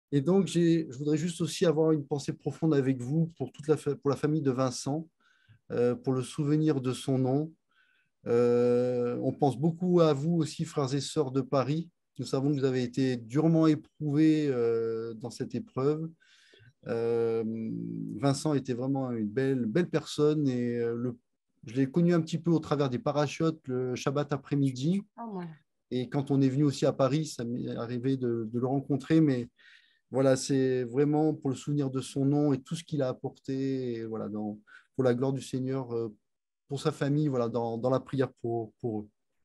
Et donc, je voudrais juste aussi avoir une pensée profonde avec vous pour pour la famille de Vincent, pour le souvenir de son nom. On pense beaucoup à vous aussi, frères et sœurs de Paris. Nous savons que vous avez été durement éprouvés dans cette épreuve. Euh, Vincent était vraiment une belle personne et je l'ai connu un petit peu au travers des parachutes le Shabbat après-midi. Et quand on est venu aussi à Paris, ça m'est arrivé de le rencontrer. Mais voilà, c'est vraiment pour le souvenir de son nom et tout ce qu'il a apporté, et voilà, pour la gloire du Seigneur, pour sa famille, voilà, dans la prière pour eux.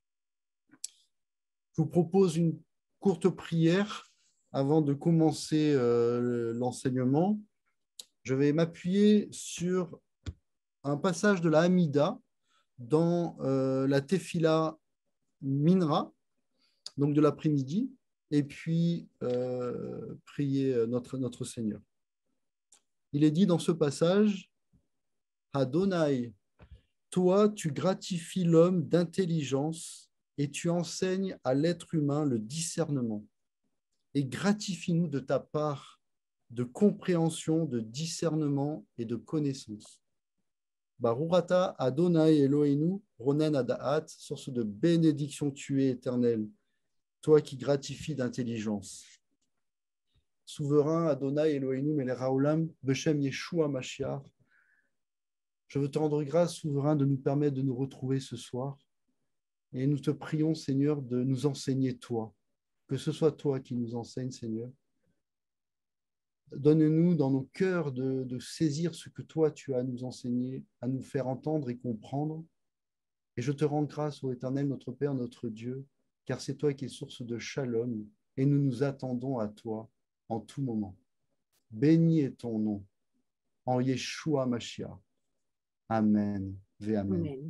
Je vous propose une courte prière avant de commencer l'enseignement. Je vais m'appuyer sur un passage de la Hamida dans la Tefila Minra, donc de l'après-midi, et puis prier notre Seigneur. Il est dit dans ce passage, Adonai, toi, tu gratifies l'homme d'intelligence et tu enseignes à l'être humain le discernement. Et gratifie-nous de ta part de compréhension, de discernement et de connaissance. Barurata Adonai Eloheinu, Ronen Adaat, source de bénédiction tu es éternelle, toi qui gratifies d'intelligence. Souverain Adonai Eloheinu Melech Haolam, Beshem Yeshua Mashiach, je veux te rendre grâce, souverain, de nous permettre de nous retrouver ce soir. Et nous te prions, Seigneur, de nous enseigner toi. Que ce soit toi qui nous enseigne, Seigneur. Donne-nous dans nos cœurs de saisir ce que toi tu as à nous enseigner, à nous faire entendre et comprendre. Et je te rends grâce, ô Éternel, notre Père, notre Dieu, car c'est toi qui es source de shalom, et nous nous attendons à toi en tout moment. Béni est ton nom, en Yeshua Mashiach. Amen. Ve Amen. Amen.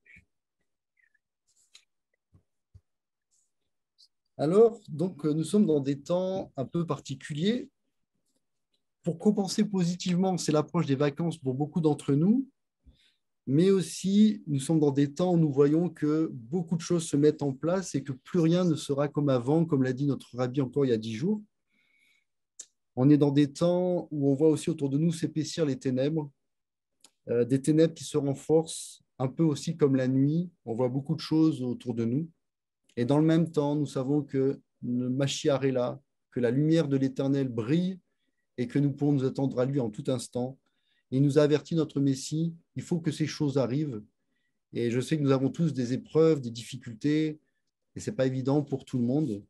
Alors, donc, nous sommes dans des temps un peu particuliers. Pour compenser positivement, c'est l'approche des vacances pour beaucoup d'entre nous, mais aussi nous sommes dans des temps où nous voyons que beaucoup de choses se mettent en place et que plus rien ne sera comme avant, comme l'a dit notre rabbi encore il y a 10 jours. On est dans des temps où on voit aussi autour de nous s'épaissir les ténèbres, des ténèbres qui se renforcent, un peu aussi comme la nuit. On voit beaucoup de choses autour de nous. Et dans le même temps, nous savons que le Mashiach est là, que la lumière de l'Éternel brille et que nous pouvons nous attendre à lui en tout instant. Il nous a averti, notre Messie, il faut que ces choses arrivent. Et je sais que nous avons tous des épreuves, des difficultés, et ce n'est pas évident pour tout le monde.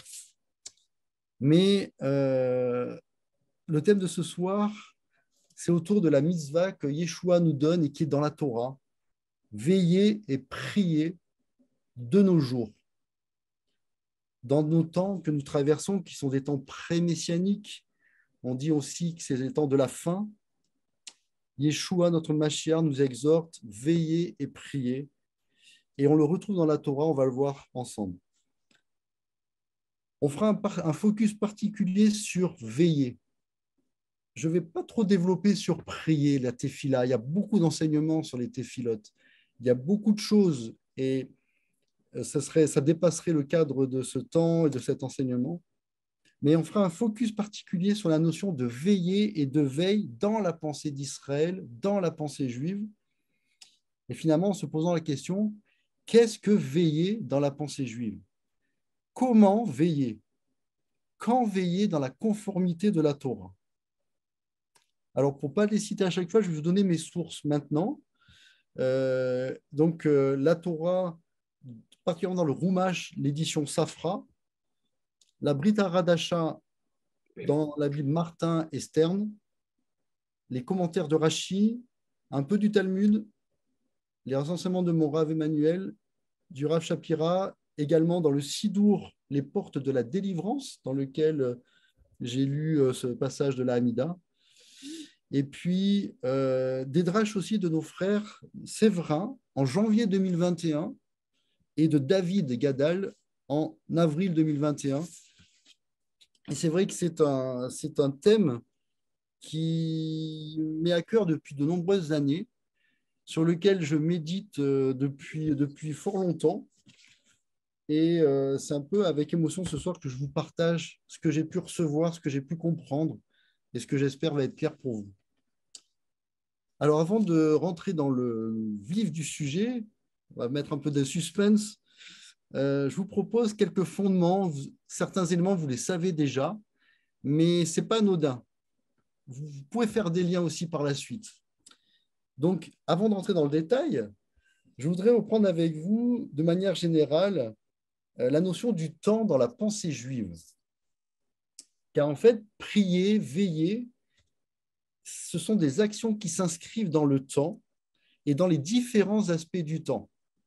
Mais le thème de ce soir, c'est autour de la mitzvah que Yeshua nous donne et qui est dans la Torah. Veiller et prier de nos jours. Dans nos temps que nous traversons, qui sont des temps pré-messianiques, on dit aussi que c'est les temps de la fin. Yeshua, notre Mashiach, nous exhorte, veiller et prier. Et on le retrouve dans la Torah, on va le voir ensemble. On fera un focus particulier sur veiller. Je ne vais pas trop développer sur prier, la tefila. Il y a beaucoup d'enseignements sur les tefilotes. Il y a beaucoup de choses et ça dépasserait le cadre de ce temps et de cet enseignement. Mais on fera un focus particulier sur la notion de veiller et de veille dans la pensée d'Israël, dans la pensée juive. Et finalement, en se posant la question, qu'est-ce que veiller dans la pensée juive? Comment veiller? Quand veiller dans la conformité de la Torah? Alors, pour ne pas les citer à chaque fois, je vais vous donner mes sources maintenant. La Torah, particulièrement dans le Rumash, l'édition Safra, la Brit Hadasha dans la Bible Martin et Stern, les commentaires de Rashi, un peu du Talmud, les enseignements de mon Rav Emmanuel, du Rav Shapira, également dans le Sidour, les portes de la délivrance, dans lequel j'ai lu ce passage de la Hamida. Et puis, des draches aussi de nos frères Séverin en janvier 2021 et de David Gadal en avril 2021. Et c'est vrai que c'est un thème qui m'est à cœur depuis de nombreuses années, sur lequel je médite depuis fort longtemps. Et c'est un peu avec émotion ce soir que je vous partage ce que j'ai pu recevoir, ce que j'ai pu comprendre et ce que j'espère va être clair pour vous. Alors avant de rentrer dans le vif du sujet, on va mettre un peu de suspense. Je vous propose quelques fondements. Certains éléments, vous les savez déjà, mais ce n'est pas anodin. Vous pouvez faire des liens aussi par la suite. Donc, avant d'entrer dans le détail, je voudrais reprendre avec vous, de manière générale, la notion du temps dans la pensée juive. Car en fait, prier, veiller, ce sont des actions qui s'inscrivent dans le temps et dans les différents aspects du temps.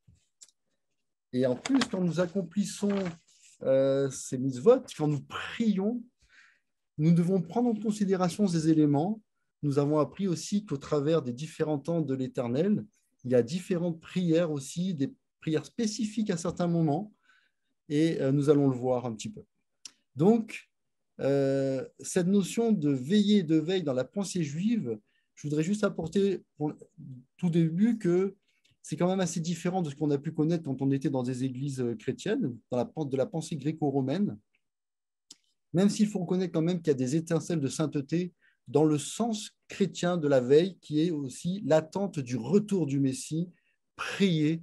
Et en plus, quand nous accomplissons ces mitzvot, quand nous prions, nous devons prendre en considération ces éléments. Nous avons appris aussi qu'au travers des différents temps de l'Éternel, il y a différentes prières aussi, des prières spécifiques à certains moments, et nous allons le voir un petit peu. Donc, cette notion de veiller et de veille dans la pensée juive, je voudrais juste apporter pour tout début que c'est quand même assez différent de ce qu'on a pu connaître quand on était dans des églises chrétiennes, de la pensée gréco-romaine, même s'il faut reconnaître quand même qu'il y a des étincelles de sainteté dans le sens chrétien de la veille, qui est aussi l'attente du retour du Messie, prier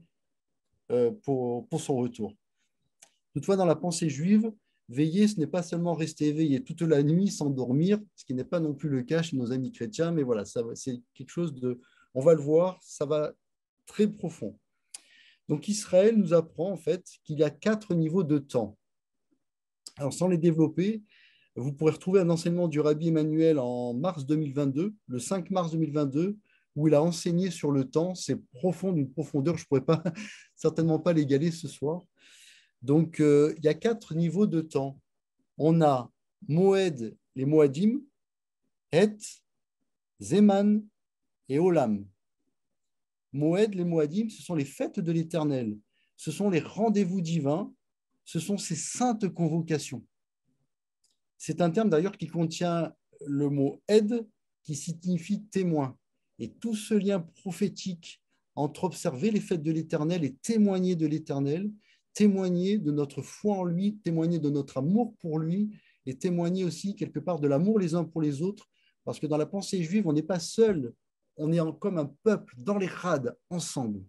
pour son retour. Toutefois, dans la pensée juive, veiller, ce n'est pas seulement rester éveillé toute la nuit sans dormir, ce qui n'est pas non plus le cas chez nos amis chrétiens, mais voilà, c'est quelque chose de, on va le voir, ça va très profond. Donc Israël nous apprend en fait qu'il y a 4 niveaux de temps. Alors sans les développer, vous pourrez retrouver un enseignement du Rabbi Emmanuel en mars 2022, le 5 mars 2022, où il a enseigné sur le temps. C'est profond, d'une profondeur, je ne pourrais pas, certainement pas l'égaler ce soir. Donc, il y a 4 niveaux de temps. On a Moed, les Moadim, Het, Zeman et Olam. Moed, les Moadim, ce sont les fêtes de l'Éternel. Ce sont les rendez-vous divins. Ce sont ces saintes convocations. C'est un terme d'ailleurs qui contient le mot Ed, qui signifie témoin. Et tout ce lien prophétique entre observer les fêtes de l'Éternel et témoigner de l'Éternel, témoigner de notre foi en lui, témoigner de notre amour pour lui et témoigner aussi quelque part de l'amour les uns pour les autres, parce que dans la pensée juive, on n'est pas seul, on est comme un peuple dans les rades, ensemble.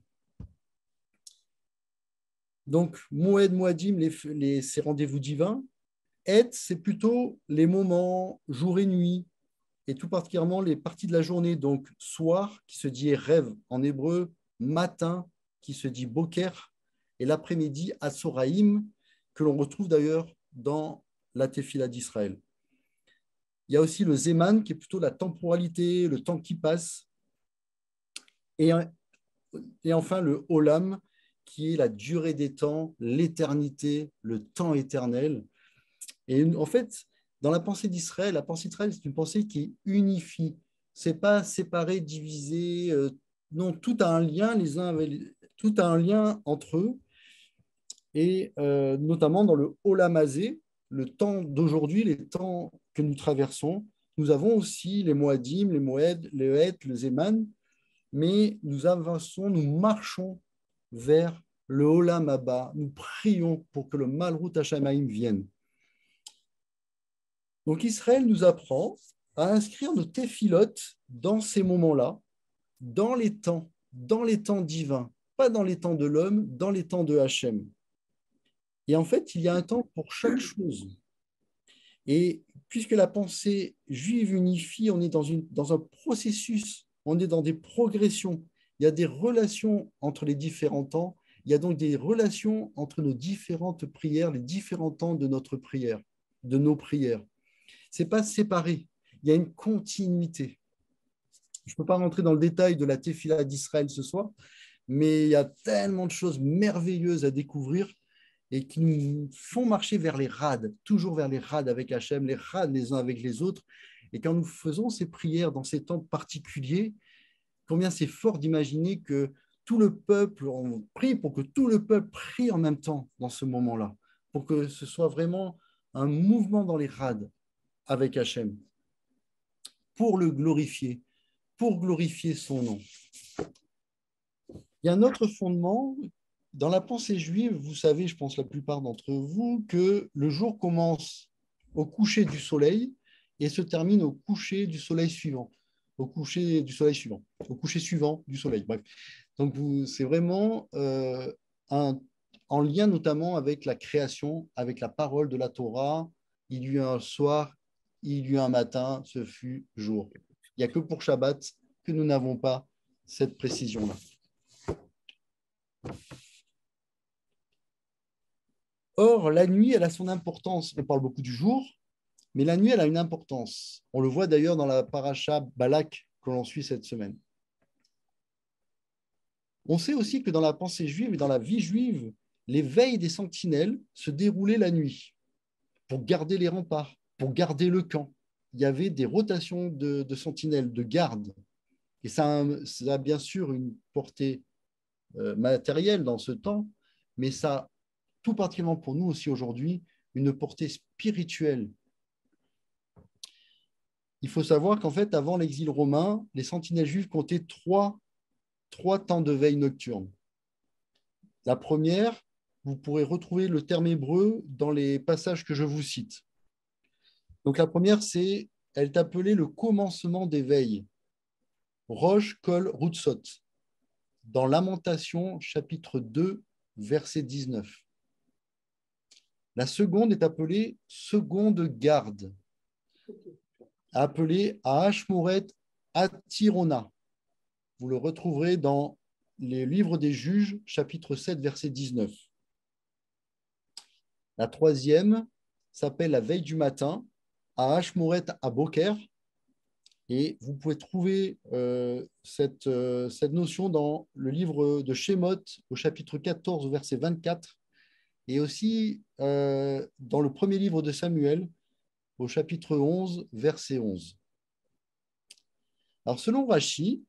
Donc, Moed, Moadim, ces rendez-vous divins. Et c'est plutôt les moments, jour et nuit, et tout particulièrement les parties de la journée, donc soir, qui se dit rêve en hébreu, matin, qui se dit boker, et l'après-midi, Atsoraïm, que l'on retrouve d'ailleurs dans la Tefila d'Israël. Il y a aussi le Zeman, qui est plutôt la temporalité, le temps qui passe, et enfin le Olam, qui est la durée des temps, l'éternité, le temps éternel. Et en fait, dans la pensée d'Israël, la pensée d'Israël, c'est une pensée qui unifie. Ce n'est pas séparé, divisé. Non, tout a un lien, tout a un lien entre eux. Et notamment dans le Olamazé, le temps d'aujourd'hui, les temps que nous traversons, nous avons aussi les Moadim, les Moed, le Het, le Zeman, mais nous avançons, nous marchons vers le Olam Abba. Nous prions pour que le Malhut Hashamaim vienne. Donc Israël nous apprend à inscrire nos téphilotes dans ces moments-là, dans les temps divins, pas dans les temps de l'homme, dans les temps de Hachem. Et en fait, il y a un temps pour chaque chose. Et puisque la pensée juive unifie, on est dans un processus, on est dans des progressions. Il y a des relations entre les différents temps. Il y a donc des relations entre nos différentes prières, les différents temps de notre prière, de nos prières. Ce n'est pas séparé, il y a une continuité. Je ne peux pas rentrer dans le détail de la Tefila d'Israël ce soir, mais il y a tellement de choses merveilleuses à découvrir et qui nous font marcher vers les rades, toujours vers les rades avec Hachem, les rades les uns avec les autres. Et quand nous faisons ces prières dans ces temps particuliers, combien c'est fort d'imaginer que tout le peuple, on prie pour que tout le peuple prie en même temps dans ce moment-là, pour que ce soit vraiment un mouvement dans les rades avec Hachem, pour le glorifier, pour glorifier son nom. Il y a un autre fondement Dans la pensée juive, vous savez, je pense la plupart d'entre vous, que le jour commence au coucher du soleil et se termine au coucher du soleil suivant, au coucher du soleil suivant, au coucher suivant du soleil. Bref, donc c'est vraiment en lien notamment avec la création, avec la parole de la Torah. Il y eut un soir, il y eut un matin, ce fut jour. Il n'y a que pour Shabbat que nous n'avons pas cette précision-là. Or, la nuit, elle a son importance. On parle beaucoup du jour, mais la nuit, elle a une importance. On le voit d'ailleurs dans la paracha Balak que l'on suit cette semaine. On sait aussi que dans la pensée juive et dans la vie juive, les veilles des sentinelles se déroulaient la nuit pour garder les remparts, pour garder le camp. Il y avait des rotations de sentinelles, de gardes. Et ça a bien sûr une portée matérielle dans ce temps, mais ça a tout particulièrement pour nous aussi aujourd'hui une portée spirituelle. Il faut savoir qu'en fait, avant l'exil romain, les sentinelles juives comptaient trois temps de veille nocturne. La première, vous pourrez retrouver le terme hébreu dans les passages que je vous cite. Donc la première, elle est appelée le commencement des veilles. Rosh Kol Rutzot, dans Lamentation, chapitre 2, verset 19. La seconde est appelée seconde garde, appelée Ahashmoret Atirona. Vous le retrouverez dans les livres des juges, chapitre 7, verset 19. La troisième s'appelle la veille du matin, Ahashmoret Aboker. Et vous pouvez trouver cette notion dans le livre de Shemot, au chapitre 14, verset 24, et aussi dans le premier livre de Samuel, au chapitre 11, verset 11. Alors, selon Rashi,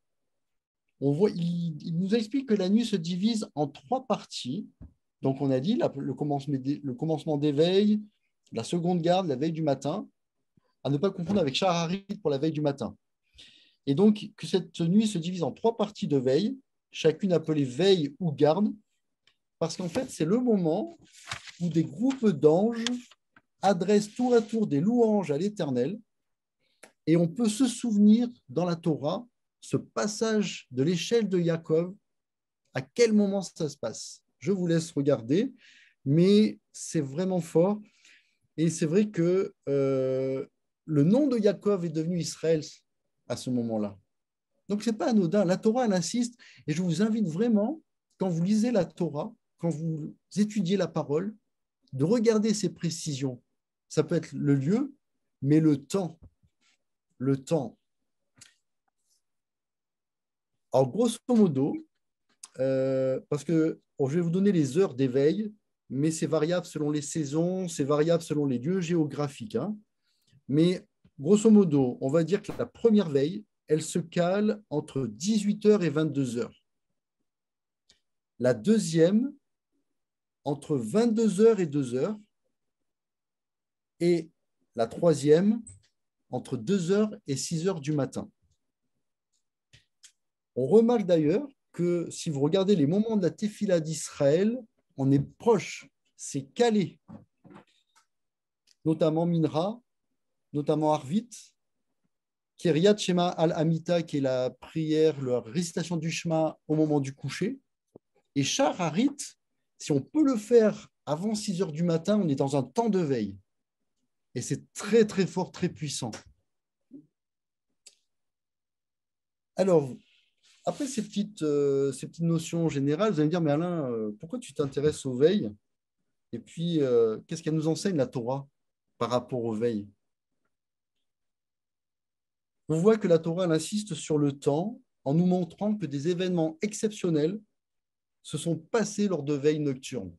il nous explique que la nuit se divise en trois parties. Donc, on a dit le commencement d'éveil, la seconde garde, la veille du matin, à ne pas confondre avec Shaharit pour la veille du matin. Et donc, que cette nuit se divise en trois parties de veille, chacune appelée veille ou garde, parce qu'en fait, c'est le moment où des groupes d'anges adressent tour à tour des louanges à l'Éternel, et on peut se souvenir dans la Torah, ce passage de l'échelle de Yaakov, à quel moment ça se passe. Je vous laisse regarder, mais c'est vraiment fort. Et c'est vrai que le nom de Yaakov est devenu Israël à ce moment-là. Donc, ce n'est pas anodin. La Torah, elle insiste, et je vous invite vraiment, quand vous lisez la Torah, quand vous étudiez la parole, de regarder ces précisions. Ça peut être le lieu, mais le temps. Le temps. Alors, grosso modo, parce que je vais vous donner les heures d'éveil, mais c'est variable selon les saisons, c'est variable selon les lieux géographiques. Hein. Mais grosso modo, on va dire que la première veille, elle se cale entre 18h et 22h. La deuxième, entre 22h et 2h. Et la troisième, entre 2h et 6h du matin. On remarque d'ailleurs que si vous regardez les moments de la Tefila d'Israël, on est proche, c'est calé. Notamment Minra, notamment Arvit, Kiryat Shema al-Amita, qui est la prière, la récitation du Shema au moment du coucher. Et Shaharit, si on peut le faire avant 6h du matin, on est dans un temps de veille. Et c'est très, très fort, très puissant. Alors, après ces petites notions générales, vous allez me dire, mais Alain, pourquoi tu t'intéresses aux veilles? Et puis, qu'est-ce qu'elle nous enseigne, la Torah, par rapport aux veilles? On voit que la Torah elle insiste sur le temps en nous montrant que des événements exceptionnels se sont passés lors de veilles nocturnes.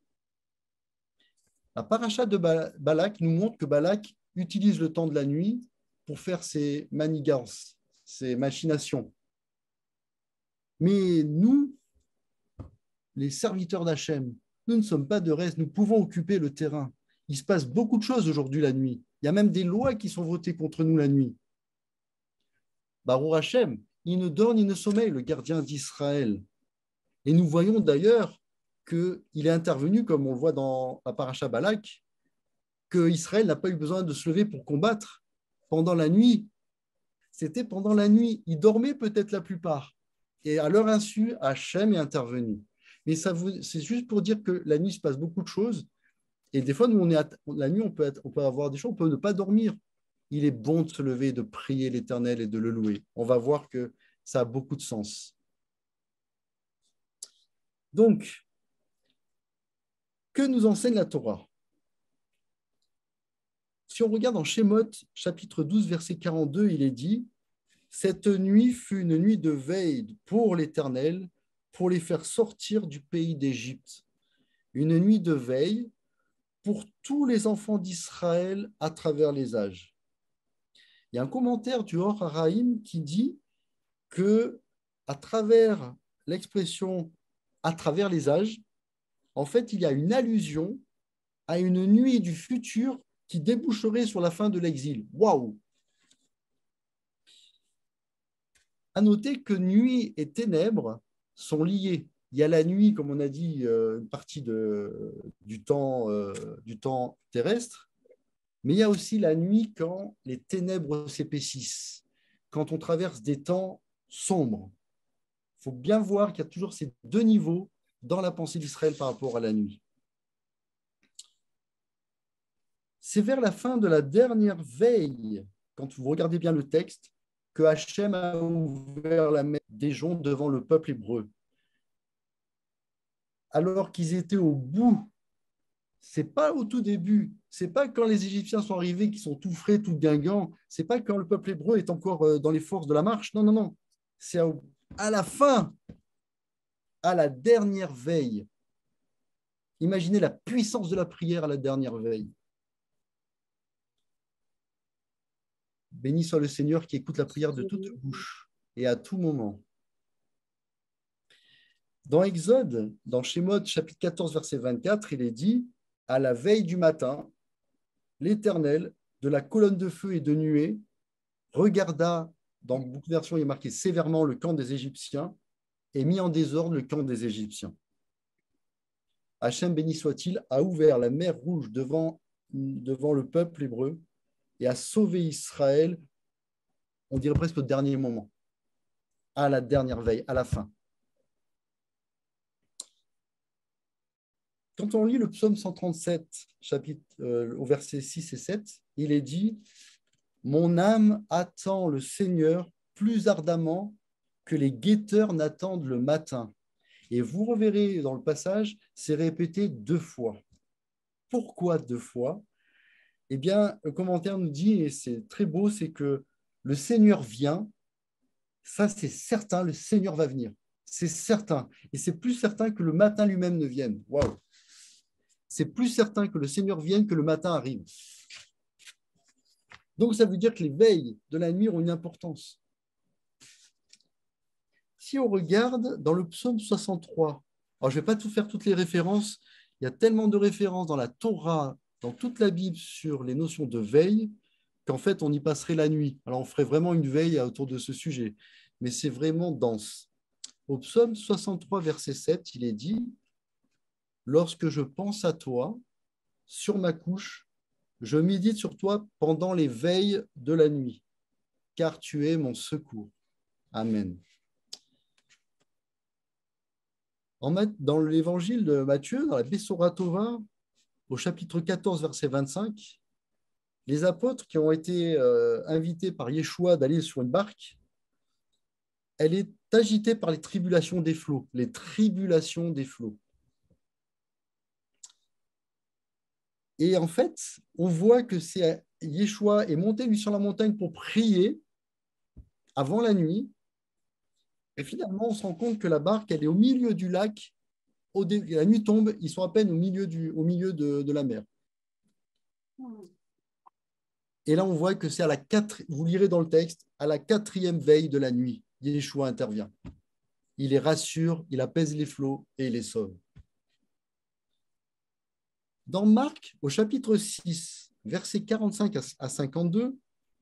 La paracha de Balak nous montre que Balak utilise le temps de la nuit pour faire ses manigances, ses machinations. Mais nous, les serviteurs d'Hachem, nous ne sommes pas de reste, nous pouvons occuper le terrain. Il se passe beaucoup de choses aujourd'hui la nuit. Il y a même des lois qui sont votées contre nous la nuit. Baruch Hachem, il ne dort ni ne sommeille, le gardien d'Israël. Et nous voyons d'ailleurs qu'il est intervenu, comme on le voit dans la paracha Balak, qu'Israël n'a pas eu besoin de se lever pour combattre pendant la nuit. C'était pendant la nuit. Ils dormaient peut-être la plupart. Et à leur insu, Hachem est intervenu. Mais c'est juste pour dire que la nuit, il se passe beaucoup de choses. Et des fois, nous, la nuit, on peut avoir des choses, on peut ne pas dormir. Il est bon de se lever, de prier l'Éternel et de le louer. On va voir que ça a beaucoup de sens. Donc, que nous enseigne la Torah? Si on regarde en Shemot, chapitre 12, verset 42, il est dit « Cette nuit fut une nuit de veille pour l'Éternel, pour les faire sortir du pays d'Égypte. Une nuit de veille pour tous les enfants d'Israël à travers les âges. » Il y a un commentaire du Or Haraïm qui dit que à travers l'expression « à travers les âges », en fait, il y a une allusion à une nuit du futur qui déboucherait sur la fin de l'exil. Waouh! À noter que nuit et ténèbres sont liés. Il y a la nuit, comme on a dit, une partie du temps terrestre, mais il y a aussi la nuit quand les ténèbres s'épaississent, quand on traverse des temps sombres. Il faut bien voir qu'il y a toujours ces deux niveaux dans la pensée d'Israël par rapport à la nuit. C'est vers la fin de la dernière veille, quand vous regardez bien le texte, que Hachem a ouvert la mer des joncs devant le peuple hébreu. Alors qu'ils étaient au bout, c'est pas au tout début, c'est pas quand les Égyptiens sont arrivés, qu'ils sont tout frais, tout guinguants, c'est pas quand le peuple hébreu est encore dans les forces de la marche, non, non, non, c'est à la fin, à la dernière veille. Imaginez la puissance de la prière à la dernière veille. Béni soit le Seigneur qui écoute la prière de toute bouche et à tout moment. Dans Exode, dans Shemot, chapitre 14, verset 24, il est dit « À la veille du matin, l'Éternel, de la colonne de feu et de nuée, regarda, dans beaucoup de versions, il est marqué sévèrement le camp des Égyptiens et mit en désordre le camp des Égyptiens. Hachem, béni soit-il, a ouvert la mer Rouge devant le peuple hébreu et a sauvé Israël, on dirait presque au dernier moment, à la dernière veille, à la fin. Quand on lit le psaume 137, chapitre, au verset 6 et 7, il est dit « Mon âme attend le Seigneur plus ardemment que les guetteurs n'attendent le matin. » Et vous reverrez dans le passage, c'est répété 2 fois. Pourquoi 2 fois? Eh bien, le commentaire nous dit, et c'est très beau, c'est que le Seigneur vient, ça c'est certain, le Seigneur va venir. C'est certain. Et c'est plus certain que le matin lui-même ne vienne. Waouh! C'est plus certain que le Seigneur vienne que le matin arrive. Donc, ça veut dire que les veilles de la nuit ont une importance. Si on regarde dans le psaume 63, alors je ne vais pas tout faire toutes les références, il y a tellement de références dans la Torah, dans toute la Bible sur les notions de veille, qu'en fait, on y passerait la nuit. Alors, on ferait vraiment une veille autour de ce sujet, mais c'est vraiment dense. Au psaume 63, verset 7, il est dit « Lorsque je pense à toi, sur ma couche, je médite sur toi pendant les veilles de la nuit, car tu es mon secours. » Amen. Dans l'évangile de Matthieu, dans la Bessora Tova, au chapitre 14, verset 25, les apôtres qui ont été invités par Yeshua d'aller sur une barque, elle est agitée par les tribulations des flots, les tribulations des flots. Et en fait, on voit que c'est Yeshua est monté lui sur la montagne pour prier avant la nuit. Et finalement, on se rend compte que la barque, elle est au milieu du lac. La nuit tombe, ils sont à peine au milieu de la mer. Et là, on voit que c'est vous lirez dans le texte, à la 4e veille de la nuit, Yeshua intervient. Il les rassure, il apaise les flots et il les sauve. Dans Marc, au chapitre 6, versets 45 à 52,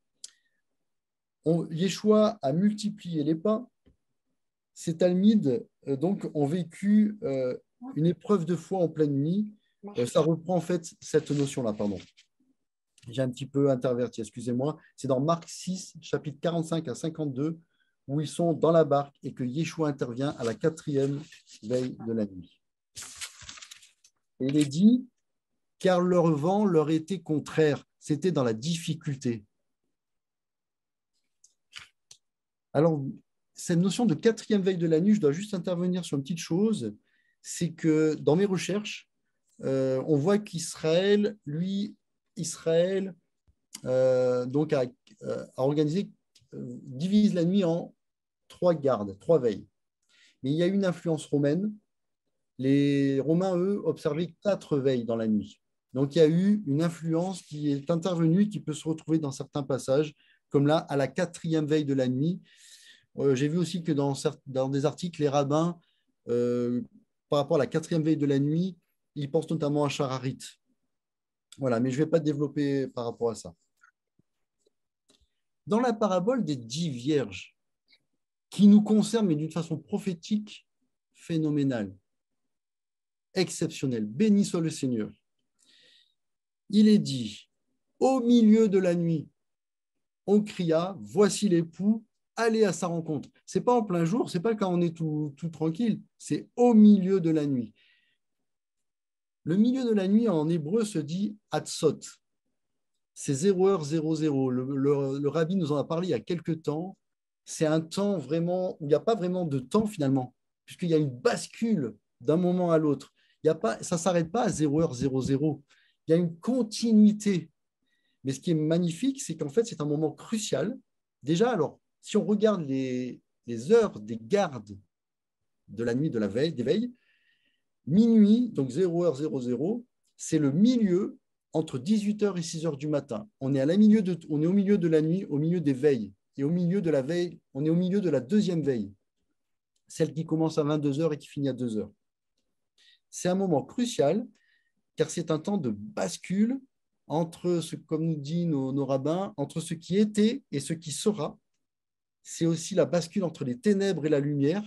Yeshua a multiplié les pains. Ces Talmides donc, ont vécu une épreuve de foi en pleine nuit, ça reprend en fait cette notion-là, pardon. J'ai un petit peu interverti, excusez-moi. C'est dans Marc 6, chapitre 45 à 52, où ils sont dans la barque et que Yeshua intervient à la 4e veille de la nuit. Et il est dit, car leur vent leur était contraire, c'était dans la difficulté. Alors, cette notion de 4e veille de la nuit, je dois juste intervenir sur une petite chose, c'est que dans mes recherches, on voit qu'Israël, Israël, donc a organisé, divise la nuit en 3 gardes, 3 veilles. Mais il y a une influence romaine. Les Romains, eux, observaient 4 veilles dans la nuit. Donc, il y a eu une influence qui est intervenue, qui peut se retrouver dans certains passages, comme là, à la 4e veille de la nuit. J'ai vu aussi que dans des articles, les rabbins, par rapport à la 4e veille de la nuit, ils pensent notamment à Shararit. Voilà, mais je ne vais pas développer par rapport à ça. Dans la parabole des 10 vierges, qui nous concerne, mais d'une façon prophétique, phénoménale, exceptionnelle, béni soit le Seigneur, il est dit, au milieu de la nuit, on cria, voici l'époux, allez à sa rencontre. Ce n'est pas en plein jour, ce n'est pas quand on est tout tranquille, c'est au milieu de la nuit. Le milieu de la nuit en hébreu se dit Hatzot. C'est 0h00. Le rabbi nous en a parlé il y a quelques temps. C'est un temps vraiment où il n'y a pas vraiment de temps finalement, puisqu'il y a une bascule d'un moment à l'autre. Ça ne s'arrête pas à 0h00. Il y a une continuité. Mais ce qui est magnifique, c'est qu'en fait, c'est un moment crucial. Déjà, alors, si on regarde les heures des gardes de la nuit de la veille, des veilles, minuit, donc 0h00, c'est le milieu entre 18h et 6h du matin. On est au milieu de la nuit, au milieu des veilles. Et au milieu de la veille, on est au milieu de la 2e veille, celle qui commence à 22h et qui finit à 2h. C'est un moment crucial, car c'est un temps de bascule entre, comme nous disent nos rabbins, entre ce qui était et ce qui sera. C'est aussi la bascule entre les ténèbres et la lumière.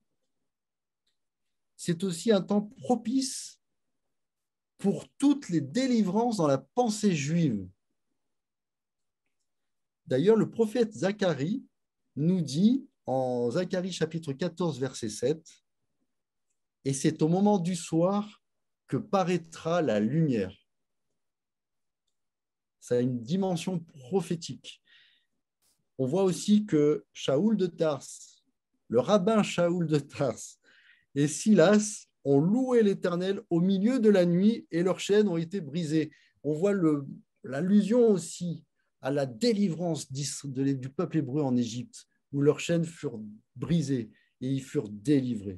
C'est aussi un temps propice pour toutes les délivrances dans la pensée juive. D'ailleurs, le prophète Zacharie nous dit en Zacharie chapitre 14, verset 7, « Et c'est au moment du soir que paraîtra la lumière. » Ça a une dimension prophétique. On voit aussi que Shaoul de Tars, le rabbin Shaoul de Tars et Silas ont loué l'Éternel au milieu de la nuit et leurs chaînes ont été brisées. On voit l'allusion aussi à la délivrance du peuple hébreu en Égypte, où leurs chaînes furent brisées et ils furent délivrés.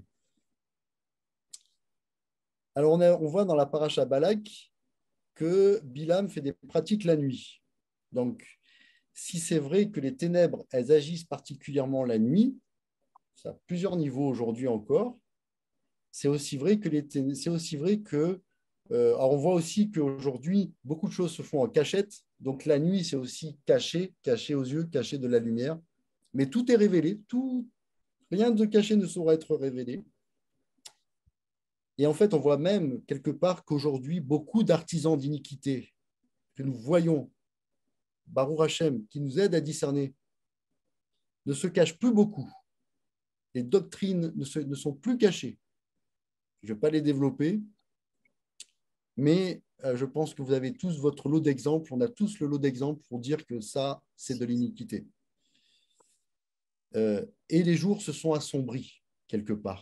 Alors on voit dans la paracha Balak que Bilam fait des pratiques la nuit. Donc, si c'est vrai que les ténèbres, elles agissent particulièrement la nuit, ça a plusieurs niveaux aujourd'hui encore, c'est aussi vrai que alors on voit aussi qu'aujourd'hui, beaucoup de choses se font en cachette. Donc la nuit, c'est aussi caché, caché aux yeux, caché de la lumière. Mais tout est révélé, rien de caché ne saura être révélé. Et en fait, on voit même quelque part qu'aujourd'hui, beaucoup d'artisans d'iniquité que nous voyons, Baruch Hashem, qui nous aident à discerner, ne se cachent plus beaucoup. Les doctrines ne sont plus cachées. Je ne vais pas les développer, mais je pense que vous avez tous votre lot d'exemples. On a tous le lot d'exemples pour dire que ça, c'est de l'iniquité. Et les jours se sont assombris quelque part.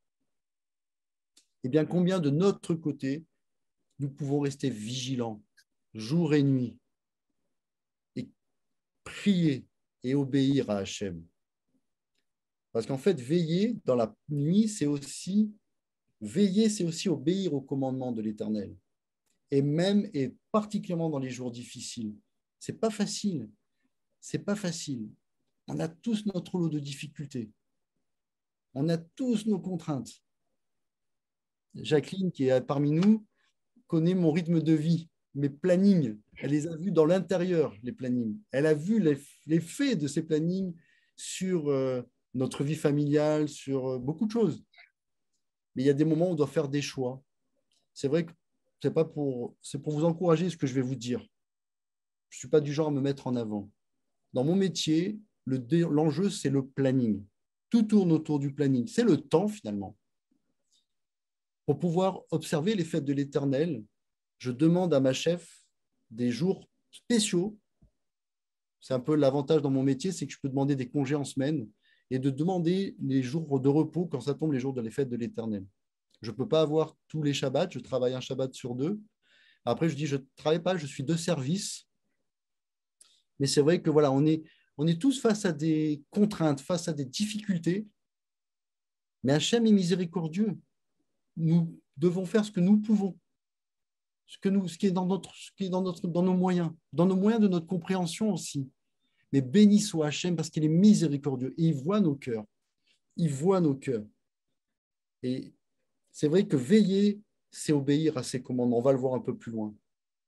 Eh bien, combien de notre côté, nous pouvons rester vigilants, jour et nuit, et prier et obéir à Hachem. Parce qu'en fait, veiller dans la nuit, c'est aussi obéir au commandement de l'Éternel. Et particulièrement dans les jours difficiles. C'est pas facile. C'est pas facile. On a tous notre lot de difficultés. On a tous nos contraintes. Jacqueline, qui est parmi nous, connaît mon rythme de vie, mes plannings. Elle les a vus dans l'intérieur, les plannings. Elle a vu l'effet de ces plannings sur notre vie familiale, sur beaucoup de choses. mais il y a des moments où on doit faire des choix. C'est vrai que c'est pour vous encourager ce que je vais vous dire. Je ne suis pas du genre à me mettre en avant. Dans mon métier, l'enjeu, c'est le planning. Tout tourne autour du planning. C'est le temps, finalement. Pour pouvoir observer les fêtes de l'Éternel, je demande à ma chef des jours spéciaux. C'est un peu l'avantage dans mon métier, c'est que je peux demander des congés en semaine et de demander les jours de repos quand ça tombe les jours de les fêtes de l'Éternel. Je ne peux pas avoir tous les Shabbats, je travaille un Shabbat sur deux. Après, je dis, je ne travaille pas, je suis de service. Mais c'est vrai que voilà, on est tous face à des contraintes, face à des difficultés. Mais Hachem est miséricordieux. Nous devons faire ce que nous pouvons, ce qui est dans nos moyens de notre compréhension aussi. Mais béni soit Hachem parce qu'il est miséricordieux et il voit nos cœurs. Il voit nos cœurs. Et c'est vrai que veiller, c'est obéir à ses commandements. On va le voir un peu plus loin.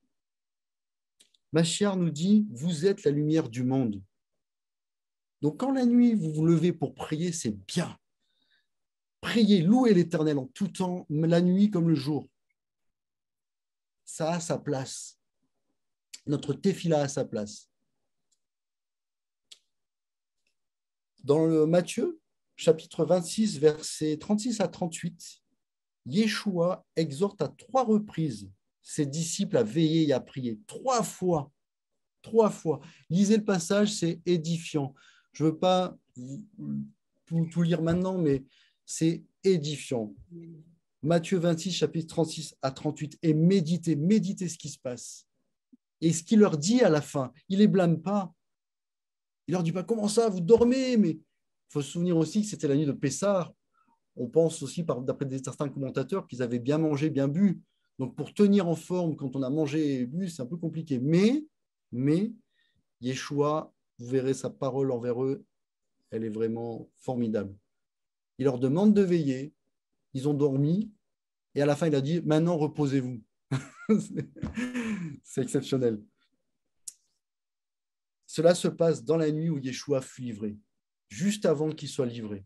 Machiar nous dit, vous êtes la lumière du monde. Donc quand la nuit, vous vous levez pour prier, c'est bien. Priez, louez l'Éternel en tout temps, la nuit comme le jour. Ça a sa place. Notre tefila a sa place. Dans le Matthieu, chapitre 26, versets 36 à 38, Yeshua exhorte à 3 reprises ses disciples à veiller et à prier. 3 fois. 3 fois. Lisez le passage, c'est édifiant. Je ne veux pas tout lire maintenant, mais c'est édifiant. Matthieu 26, chapitre 36 à 38, et méditez ce qui se passe. Et ce qu'il leur dit à la fin, il ne les blâme pas. Il leur dit pas, comment ça, vous dormez? Mais il faut se souvenir aussi que c'était la nuit de Pessah. On pense aussi, d'après certains commentateurs, qu'ils avaient bien mangé, bien bu. Donc, pour tenir en forme quand on a mangé et bu, c'est un peu compliqué. Mais, Yeshua, vous verrez sa parole envers eux, elle est vraiment formidable. Il leur demande de veiller, ils ont dormi, et à la fin, il a dit, maintenant, reposez-vous. C'est exceptionnel. Cela se passe dans la nuit où Yeshua fut livré, juste avant qu'il soit livré.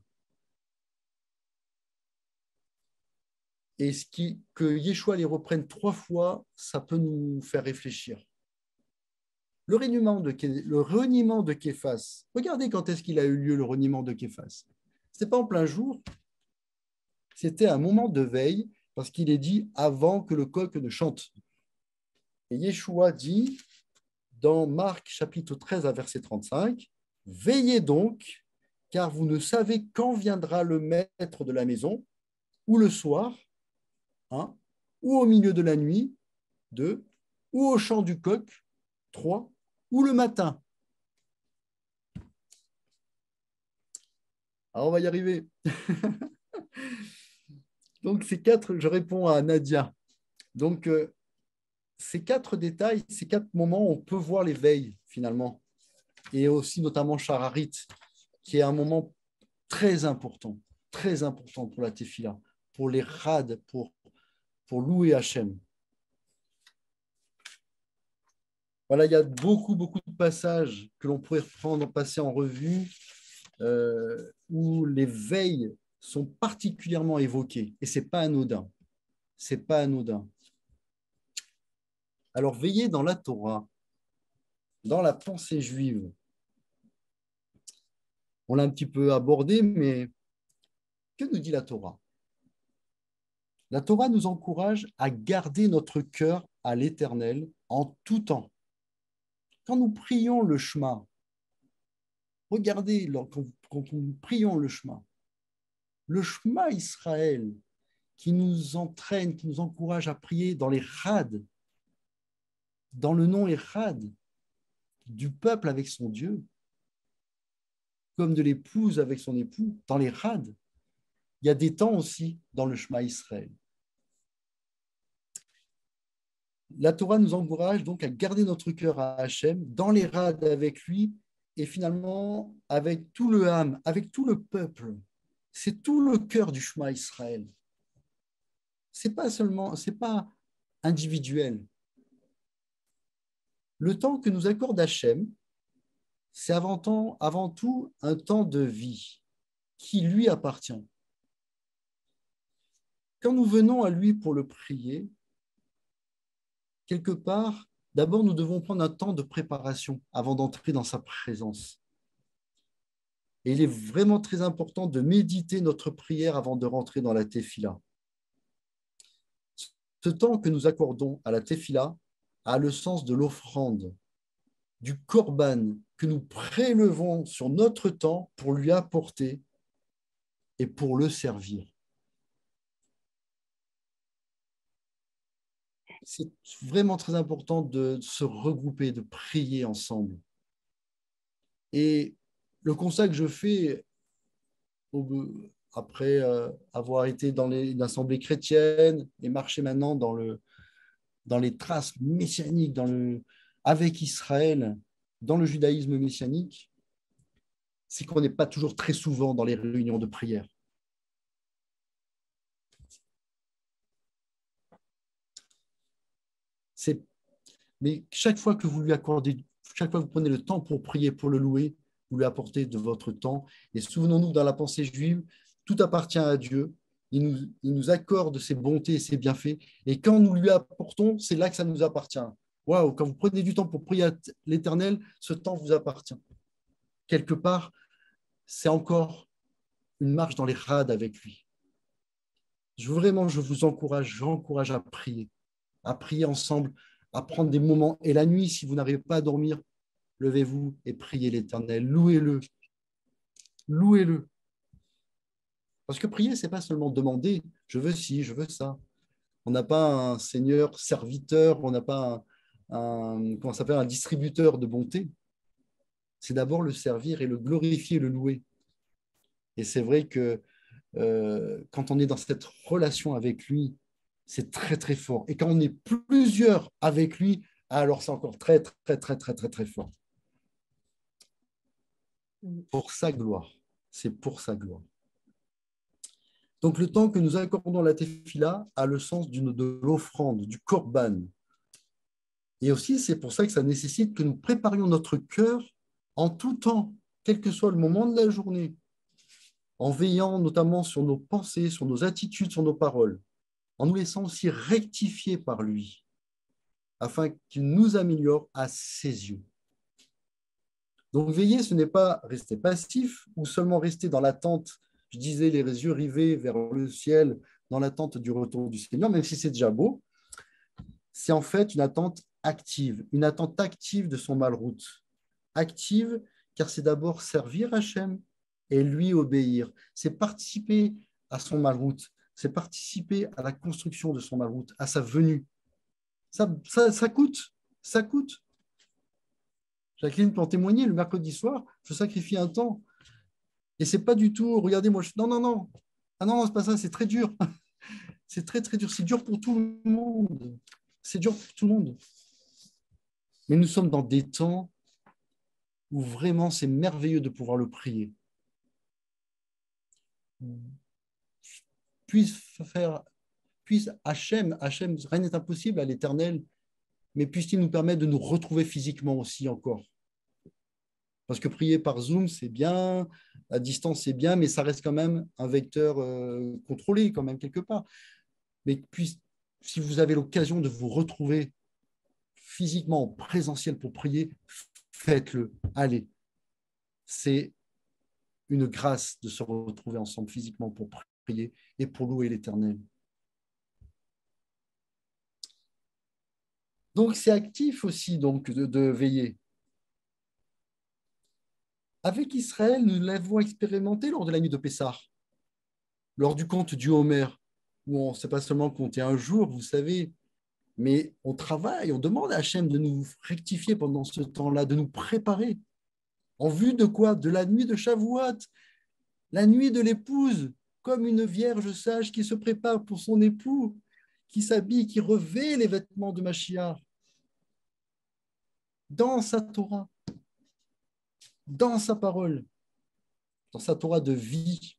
Et que Yeshua les reprenne 3 fois, ça peut nous faire réfléchir. Le reniement de Képhas, regardez quand est-ce qu'il a eu lieu le reniement de Képhas. Ce n'était pas en plein jour, c'était un moment de veille, parce qu'il est dit avant que le coq ne chante. Et Yeshua dit, dans Marc chapitre 13 à verset 35, « Veillez donc, car vous ne savez quand viendra le maître de la maison, ou le soir, 1, ou au milieu de la nuit, 2, ou au chant du coq, 3, ou le matin. » Alors, on va y arriver. Donc, ces 4, je réponds à Nadia. Donc, ces 4 détails, ces 4 moments, on peut voir les veilles, finalement. Et aussi, notamment, Shararit, qui est un moment très important pour la Tefila, pour les rad, pour louer Hachem. Voilà, il y a beaucoup de passages que l'on pourrait prendre, passer en revue, où les veilles sont particulièrement évoquées. Et ce n'est pas anodin. C'est pas anodin. Alors, veiller dans la Torah, dans la pensée juive, on l'a un petit peu abordé, mais que nous dit la Torah? La Torah nous encourage à garder notre cœur à l'Éternel en tout temps. Quand nous prions le Shema, regardez, quand nous prions le Shema Israël, qui nous entraîne, qui nous encourage à prier dans les rad, dans le nom Erad du peuple avec son Dieu, comme de l'épouse avec son époux, dans les rad. Il y a des temps aussi dans le Shema Israël. La Torah nous encourage donc à garder notre cœur à Hachem, dans les rad avec lui, et finalement avec tout le âme, avec tout le peuple. C'est tout le cœur du Shema Israël. C'est pas individuel. Le temps que nous accorde Hachem, c'est avant tout un temps de vie qui lui appartient. quand nous venons à lui pour le prier, quelque part, d'abord, nous devons prendre un temps de préparation avant d'entrer dans sa présence. Et il est vraiment très important de méditer notre prière avant de rentrer dans la tefila. Ce temps que nous accordons à la tefila a le sens de l'offrande, du korban que nous prélevons sur notre temps pour lui apporter et pour le servir. C'est vraiment très important de se regrouper, de prier ensemble. Et le constat que je fais après avoir été dans une assemblée chrétienne et marcher maintenant dans les traces messianiques, avec Israël, dans le judaïsme messianique, c'est qu'on n'est pas toujours très souvent dans les réunions de prière. Mais chaque fois que vous lui accordez, chaque fois que vous prenez le temps pour prier, pour le louer, vous lui apportez de votre temps. Et souvenons-nous, dans la pensée juive, tout appartient à Dieu. Il nous accorde ses bontés et ses bienfaits. Et quand nous lui apportons, c'est là que ça nous appartient. Waouh, quand vous prenez du temps pour prier à l'Éternel, ce temps vous appartient. Quelque part, c'est encore une marche dans les rades avec lui. Vraiment, je vous encourage, j'encourage à prier ensemble, à prendre des moments. Et la nuit, si vous n'arrivez pas à dormir, levez-vous et priez l'Éternel. Louez-le. Louez-le. Parce que prier, ce n'est pas seulement demander, je veux ci, je veux ça. On n'a pas un Seigneur serviteur, on n'a pas comment ça s'appelle, un distributeur de bonté. C'est d'abord le servir et le glorifier, le louer. Et c'est vrai que quand on est dans cette relation avec lui, c'est très, très fort. Et quand on est plusieurs avec lui, alors c'est encore très, très, très, très, très, très fort. Pour sa gloire. C'est pour sa gloire. Donc, le temps que nous accordons à la tefila a le sens de l'offrande, du korban. Et aussi, c'est pour ça que ça nécessite que nous préparions notre cœur en tout temps, quel que soit le moment de la journée, en veillant notamment sur nos pensées, sur nos attitudes, sur nos paroles, en nous laissant aussi rectifier par lui, afin qu'il nous améliore à ses yeux. Donc, veiller, ce n'est pas rester passif ou seulement rester dans l'attente, je disais, les yeux rivés vers le ciel, dans l'attente du retour du Seigneur, même si c'est déjà beau. C'est en fait une attente active de son malroute. Active, car c'est d'abord servir Hachem et lui obéir. C'est participer à son malroute, c'est participer à la construction de son malroute, à sa venue. Ça coûte, ça coûte. Jacqueline peut en témoigner, le mercredi soir, je sacrifie un temps. Et c'est pas du tout, regardez, moi, non, non, non. Ah non, c'est pas ça, c'est très dur. C'est très, très dur. C'est dur pour tout le monde. C'est dur pour tout le monde. Mais nous sommes dans des temps où vraiment c'est merveilleux de pouvoir le prier. Puisse Hachem, rien n'est impossible à l'Éternel, mais puisse-t-il nous permettre de nous retrouver physiquement aussi encore. Parce que prier par Zoom, c'est bien, à distance, c'est bien, mais ça reste quand même un vecteur contrôlé, quand même, quelque part. Mais si vous avez l'occasion de vous retrouver physiquement en présentiel pour prier, faites-le. Allez. C'est une grâce de se retrouver ensemble physiquement pour prier et pour louer l'Éternel. Donc, c'est actif aussi donc, de veiller. Avec Israël, nous l'avons expérimenté lors de la nuit de Pessah, lors du conte du Homer, où on ne sait pas seulement compter un jour, vous savez, mais on travaille, on demande à Hachem de nous rectifier pendant ce temps-là, de nous préparer. En vue de quoi? De la nuit de Shavuot, la nuit de l'épouse, comme une vierge sage qui se prépare pour son époux, qui s'habille, qui revêt les vêtements de Mashiach, dans sa Torah, dans sa parole, dans sa Torah de vie.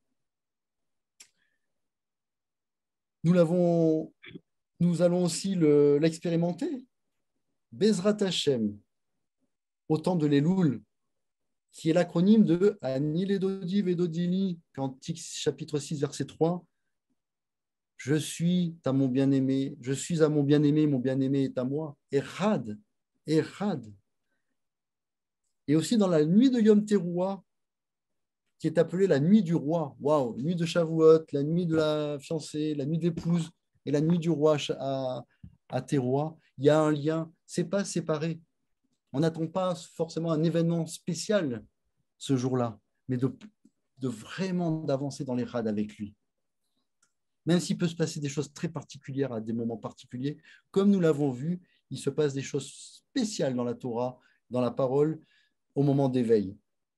Nous allons aussi l'expérimenter. Bezrat Hashem, au temps de l'Elul, qui est l'acronyme de Ani Ledodi Vedodili, Cantique chapitre 6, verset 3. je suis à mon bien-aimé, je suis à mon bien-aimé est à moi. Errad, Errad. Et aussi dans la nuit de Yom Teruah, qui est appelée la nuit du roi. Waouh, nuit de Shavuot, la nuit de la fiancée, la nuit d'épouse et la nuit du roi à Teruah. Il y a un lien, c'est pas séparé. On n'attend pas forcément un événement spécial ce jour-là, mais de vraiment d'avancer dans les rades avec lui. Même s'il peut se passer des choses très particulières à des moments particuliers, comme nous l'avons vu, il se passe des choses spéciales dans la Torah, dans la parole, au moment d'éveil.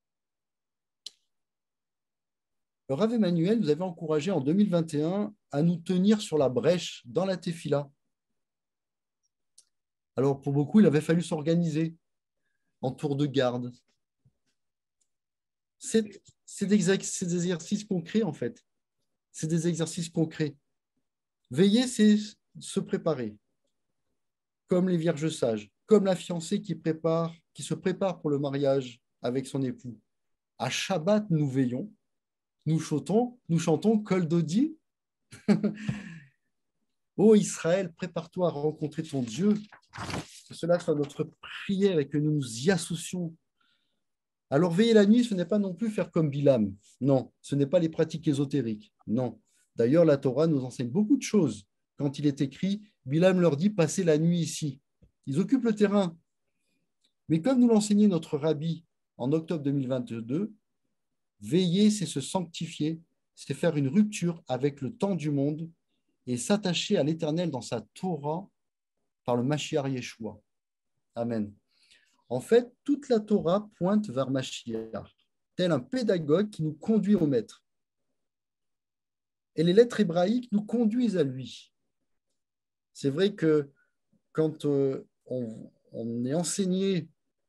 Le Rav Emmanuel nous avait encouragé en 2021 à nous tenir sur la brèche dans la Tefila. Alors pour beaucoup, il avait fallu s'organiser en tour de garde. C'est des exercices concrets en fait. C'est des exercices concrets. Veiller, c'est se préparer, comme les vierges sages, comme la fiancée qui se prépare pour le mariage avec son époux. À Shabbat, nous veillons, nous chantons Kol Dodi. Ô Israël, prépare-toi à rencontrer ton Dieu. Que cela soit notre prière et que nous nous y associons. Alors veiller la nuit, ce n'est pas non plus faire comme Bilam. Non, ce n'est pas les pratiques ésotériques. Non. D'ailleurs, la Torah nous enseigne beaucoup de choses. Quand il est écrit, Bilam leur dit, passez la nuit ici. Ils occupent le terrain. Mais comme nous l'enseignait notre rabbi en octobre 2022, veiller, c'est se sanctifier, c'est faire une rupture avec le temps du monde et s'attacher à l'Éternel dans sa Torah par le Mashiach Yeshua. Amen. En fait, toute la Torah pointe vers Mashiach, tel un pédagogue qui nous conduit au maître. Et les lettres hébraïques nous conduisent à lui. C'est vrai que quand on est enseigné,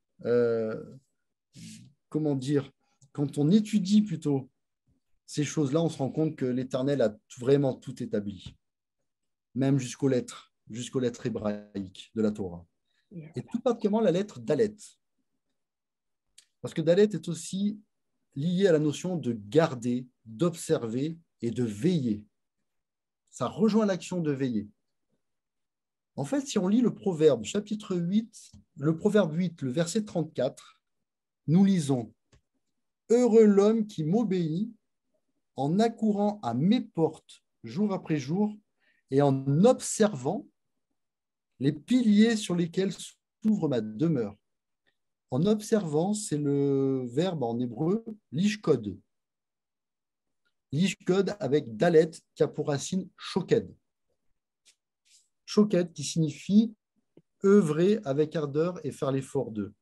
comment dire, quand on étudie plutôt ces choses-là, on se rend compte que l'Éternel a vraiment tout établi, même jusqu'aux lettres hébraïques de la Torah. Et tout particulièrement la lettre Dalet. Parce que Dalet est aussi lié à la notion de garder, d'observer et de veiller. Ça rejoint l'action de veiller. En fait, si on lit le Proverbe, chapitre 8, le Proverbe 8, le verset 34, nous lisons « Heureux l'homme qui m'obéit en accourant à mes portes jour après jour et en observant les piliers sur lesquels s'ouvre ma demeure. » En observant, c'est le verbe en hébreu lishkod. Lishkod avec dalet qui a pour racine shoked. Shoked qui signifie œuvrer avec ardeur et faire l'effort d'eux.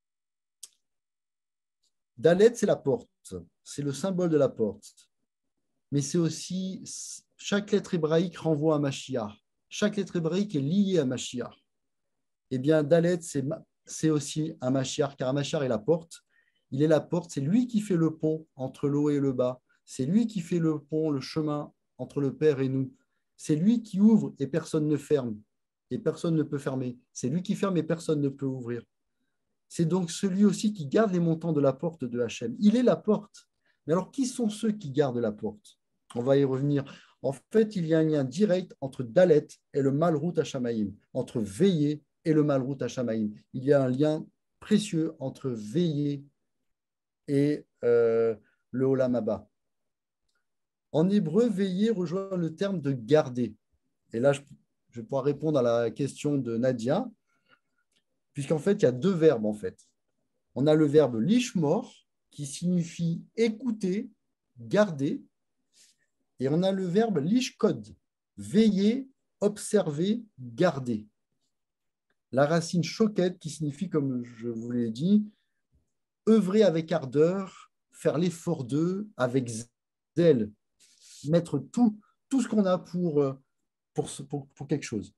Dalet, c'est la porte, c'est le symbole de la porte. Mais c'est aussi, chaque lettre hébraïque renvoie à Mashiach. Chaque lettre hébraïque est liée à Mashiach. Eh bien, Dalet, c'est aussi un Mashiach, car un Mashiach est la porte. Il est la porte, c'est lui qui fait le pont entre le haut et le bas. C'est lui qui fait le pont, le chemin entre le Père et nous. C'est lui qui ouvre et personne ne ferme, et personne ne peut fermer. C'est lui qui ferme et personne ne peut ouvrir. C'est donc celui aussi qui garde les montants de la porte de Hachem. Il est la porte. Mais alors, qui sont ceux qui gardent la porte? On va y revenir. En fait, il y a un lien direct entre Dalet et le Malrout Hashamaïm, entre veiller et le Malrout Hashamaïm. Il y a un lien précieux entre veiller et le Olam Haba. En hébreu, veiller rejoint le terme de garder. Et là, je vais pouvoir répondre à la question de Nadia, puisqu'en fait, il y a deux verbes en fait. On a le verbe lishmor, qui signifie écouter, garder, et on a le verbe lishkod, veiller, observer, garder. La racine shoket, qui signifie, comme je vous l'ai dit, œuvrer avec ardeur, faire l'effort d'eux avec zèle, mettre tout ce qu'on a pour quelque chose.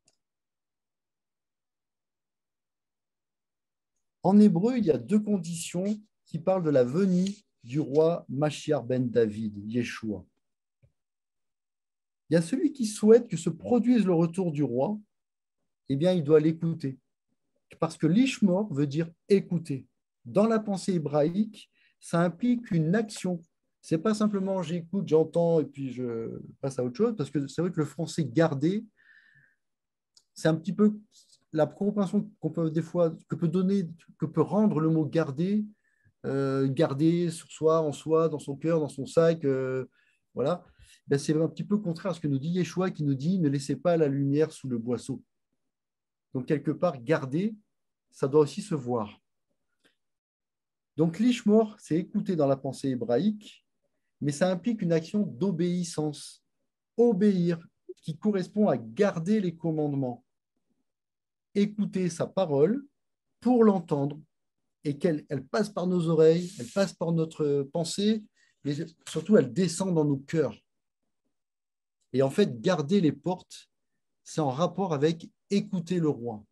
En hébreu, il y a deux conditions qui parlent de la venue du roi Mashiach ben David, Yeshua. Il y a celui qui souhaite que se produise le retour du roi, eh bien, il doit l'écouter. Parce que l'ishmor veut dire écouter. Dans la pensée hébraïque, ça implique une action, C'est pas simplement j'écoute, j'entends et puis je passe à autre chose, parce que c'est vrai que le français garder, c'est un petit peu la compréhension qu'on peut des fois, que peut donner, que peut rendre le mot garder, garder sur soi, en soi, dans son cœur, dans son sac, voilà. Ben, c'est un petit peu contraire à ce que nous dit Yeshua qui nous dit ne laissez pas la lumière sous le boisseau. Donc, quelque part, garder, ça doit aussi se voir. Donc, l'ishmor, c'est écouter dans la pensée hébraïque, mais ça implique une action d'obéissance. Obéir, qui correspond à garder les commandements. Écouter sa parole pour l'entendre et qu'elle passe par nos oreilles, elle passe par notre pensée, mais surtout elle descend dans nos cœurs. Et en fait, garder les portes, c'est en rapport avec écouter le roi.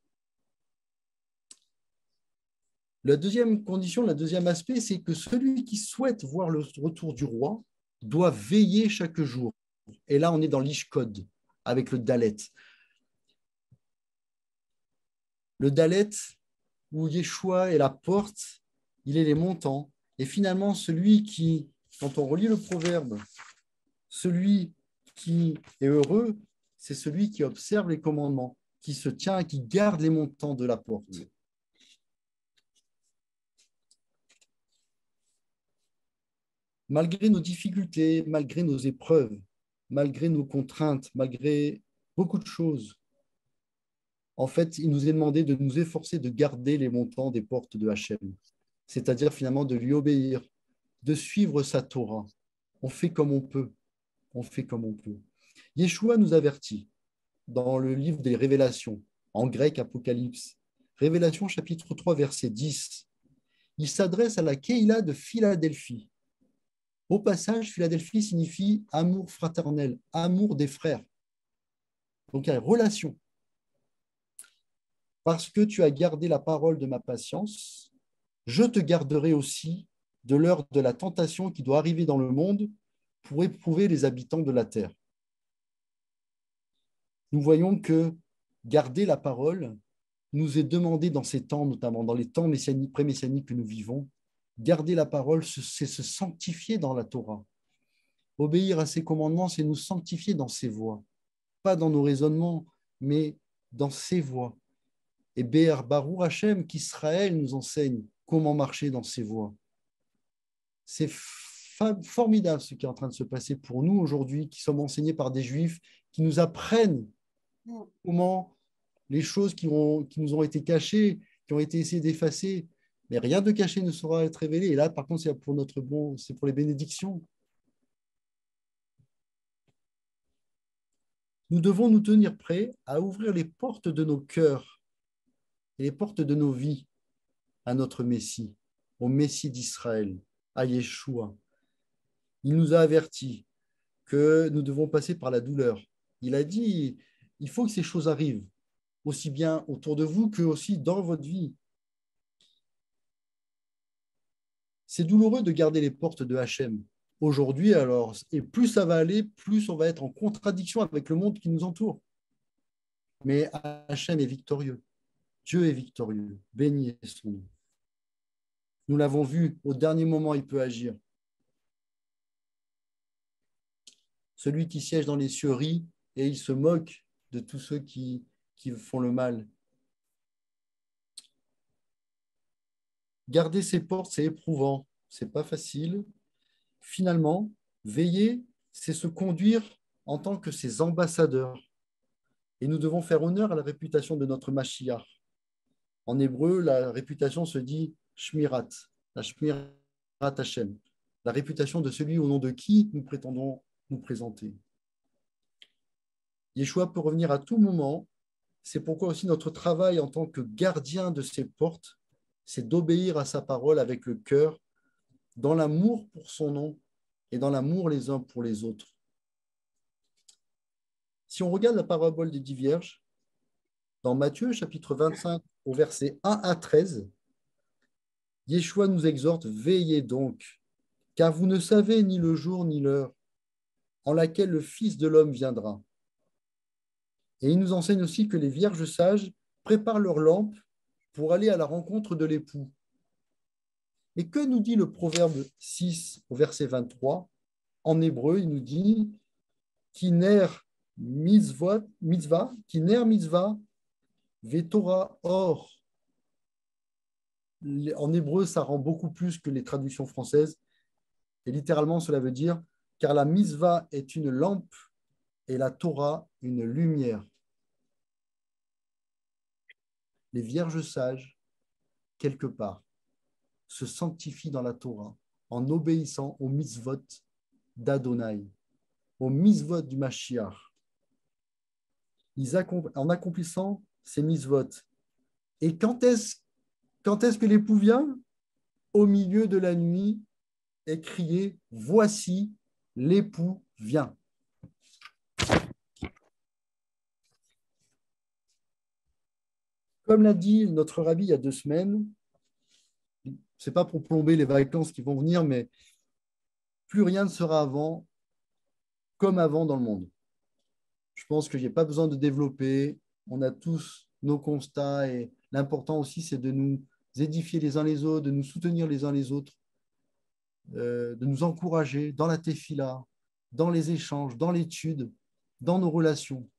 La deuxième condition, le deuxième aspect, c'est que celui qui souhaite voir le retour du roi doit veiller chaque jour. Et là, on est dans l'Ishkod, avec le Dalet. Le Dalet, où Yeshua est la porte, il est les montants. Et finalement, celui qui, quand on relit le proverbe, celui qui est heureux, c'est celui qui observe les commandements, qui se tient, qui garde les montants de la porte. Malgré nos difficultés, malgré nos épreuves, malgré nos contraintes, malgré beaucoup de choses, en fait, il nous est demandé de nous efforcer de garder les montants des portes de Hachem, c'est-à-dire finalement de lui obéir, de suivre sa Torah. On fait comme on peut. On fait comme on peut. Yeshua nous avertit dans le livre des Révélations, en grec Apocalypse, Révélation chapitre 3, verset 10. Il s'adresse à la Keïla de Philadelphie. Au passage, Philadelphie signifie amour fraternel, amour des frères. Donc il y a une relation. Parce que tu as gardé la parole de ma patience, je te garderai aussi de l'heure de la tentation qui doit arriver dans le monde pour éprouver les habitants de la terre. Nous voyons que garder la parole nous est demandé dans ces temps, notamment dans les temps pré-messianiques que nous vivons. Garder la parole, c'est se sanctifier dans la Torah. Obéir à ses commandements, c'est nous sanctifier dans ses voies. Pas dans nos raisonnements, mais dans ses voies. Et Bé'er Baruch Hashem, qu'Israël nous enseigne comment marcher dans ses voies. C'est formidable ce qui est en train de se passer pour nous aujourd'hui, qui sommes enseignés par des Juifs, qui nous apprennent comment les choses qui nous ont été cachées, qui ont été essayées d'effacer, mais rien de caché ne saura être révélé. Et là, par contre, c'est pour notre bon, c'est pour les bénédictions. Nous devons nous tenir prêts à ouvrir les portes de nos cœurs et les portes de nos vies à notre Messie, au Messie d'Israël, à Yeshua. Il nous a avertis que nous devons passer par la douleur. Il a dit, il faut que ces choses arrivent, aussi bien autour de vous que aussi dans votre vie. C'est douloureux de garder les portes de Hachem. Aujourd'hui, alors, et plus ça va aller, plus on va être en contradiction avec le monde qui nous entoure. Mais Hachem est victorieux. Dieu est victorieux. Béni est son nom. Nous l'avons vu, au dernier moment, il peut agir. Celui qui siège dans les cieux rit et il se moque de tous ceux qui font le mal. Garder ses portes, c'est éprouvant, c'est pas facile. Finalement, veiller, c'est se conduire en tant que ses ambassadeurs. Et nous devons faire honneur à la réputation de notre Mashiach. En hébreu, la réputation se dit Shmirat, la Shmirat Hashem, la réputation de celui au nom de qui nous prétendons nous présenter. Yeshua peut revenir à tout moment. C'est pourquoi aussi notre travail en tant que gardien de ses portes, c'est d'obéir à sa parole avec le cœur, dans l'amour pour son nom et dans l'amour les uns pour les autres. Si on regarde la parabole des 10 vierges, dans Matthieu chapitre 25 au verset 1 à 13, Yeshua nous exhorte, veillez donc, car vous ne savez ni le jour ni l'heure en laquelle le Fils de l'homme viendra. Et il nous enseigne aussi que les vierges sages préparent leurs lampes pour aller à la rencontre de l'époux. Et que nous dit le Proverbe 6 au verset 23? En hébreu, il nous dit Kiner Kiner mitzvah, vetora or. En hébreu, ça rend beaucoup plus que les traductions françaises. Et littéralement, cela veut dire car la mitzvah est une lampe et la Torah une lumière. Les vierges sages, quelque part, se sanctifient dans la Torah en obéissant aux mitzvot d'Adonai, aux mitzvot du Mashiach. En accomplissant ces mitzvot. Et quand est-ce que l'époux vient? Au milieu de la nuit est crié « Voici, l'époux vient ». Comme l'a dit notre rabbi il y a 2 semaines, ce n'est pas pour plomber les vacances qui vont venir, mais plus rien ne sera comme avant dans le monde. Je pense que je n'ai pas besoin de développer. On a tous nos constats et l'important aussi, c'est de nous édifier les uns les autres, de nous soutenir les uns les autres, de nous encourager dans la tefila, dans les échanges, dans l'étude, dans nos relations.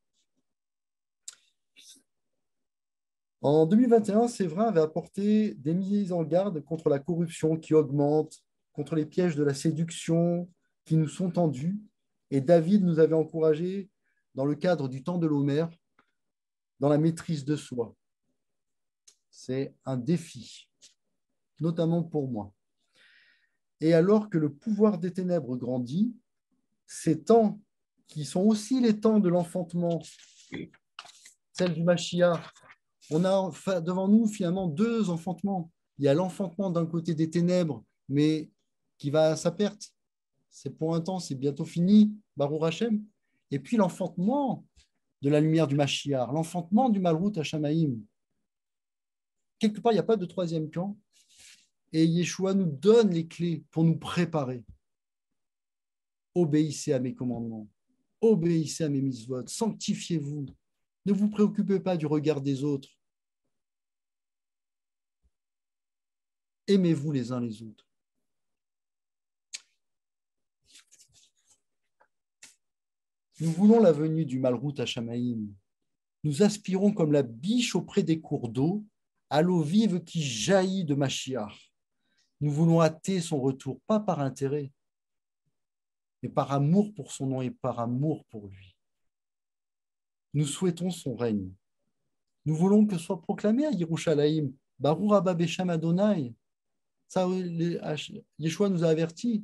En 2021, Séverin avait apporté des mises en garde contre la corruption qui augmente, contre les pièges de la séduction qui nous sont tendus. Et David nous avait encouragés dans le cadre du temps de l'Homère, dans la maîtrise de soi. C'est un défi, notamment pour moi. Et alors que le pouvoir des ténèbres grandit, ces temps qui sont aussi les temps de l'enfantement, celle du Mashiach, on a devant nous finalement 2 enfantements. Il y a l'enfantement d'un côté des ténèbres, mais qui va à sa perte. C'est pour un temps, c'est bientôt fini, Baruch Hashem. Et puis l'enfantement de la lumière du Mashiach, l'enfantement du Malrout Hashamaïm. Quelque part, il n'y a pas de 3e camp. Et Yeshua nous donne les clés pour nous préparer. Obéissez à mes commandements. Obéissez à mes mitzvot. Sanctifiez-vous. Ne vous préoccupez pas du regard des autres. Aimez-vous les uns les autres. Nous voulons la venue du Malrout Hashamaïm. Nous aspirons comme la biche auprès des cours d'eau à l'eau vive qui jaillit de Mashiach. Nous voulons hâter son retour, pas par intérêt, mais par amour pour son nom et par amour pour lui. Nous souhaitons son règne. Nous voulons que soit proclamé à Yerushalayim, Baruch Haba Beshem Adonai. Ça, Yeshua nous a avertis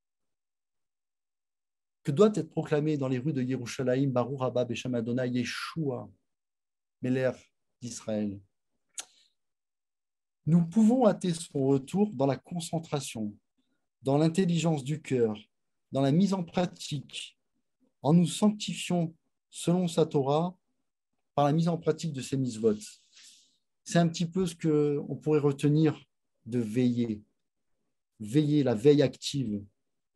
que doit être proclamé dans les rues de Yerushalayim, Baruch Haba Beshem Adonai, Yeshua, Melech d'Israël. Nous pouvons hâter son retour dans la concentration, dans l'intelligence du cœur, dans la mise en pratique, en nous sanctifiant selon sa Torah, par la mise en pratique de ses mitzvot. C'est un petit peu ce qu'on pourrait retenir de veiller. Veiller, la veille active.